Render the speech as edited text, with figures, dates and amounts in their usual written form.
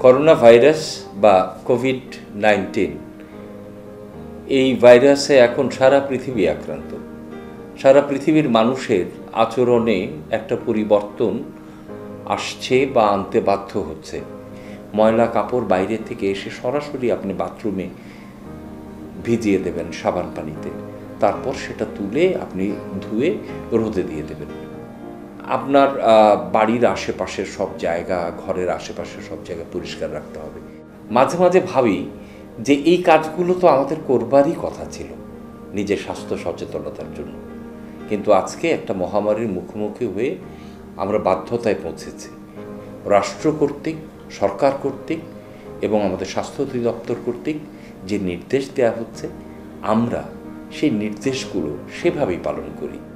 Corona virus বা COVID-19 এই ভাইরাসে এখন সারা পৃথিবী আক্রান্ত। সারা পৃথিবীর মানুষের আচরণে একটা পরিবর্তন আসছে বা আনতে বাধ্য হচ্ছে। ময়লা কাপড় বাইরে থেকে এসে সরাসরি আপনি বাথরুমে ভিজিয়ে দেবেন সাবান পানিতে, তারপর সেটা তুলে আপনি ধুয়ে রোদে দিয়ে দেবেন। আপনার বাড়ির আশেপাশের সব জায়গা, ঘরের আশেপাশের সব জায়গা পরিষ্কার রাখতে হবে। মাঝে মাঝে ভাবি যে এই কাজগুলো তো আমাদের করবারই কথা ছিল নিজের স্বাস্থ্য সচেতনতার জন্য, কিন্তু আজকে একটা মহামারীর মুখোমুখি হয়ে আমরা বাধ্যতায় পৌঁছেছি। রাষ্ট্র কর্তৃক, সরকার কর্তৃক এবং আমাদের স্বাস্থ্য অধিদপ্তর কর্তৃক যে নির্দেশ দেওয়া হচ্ছে, আমরা সেই নির্দেশগুলো সেভাবেই পালন করি।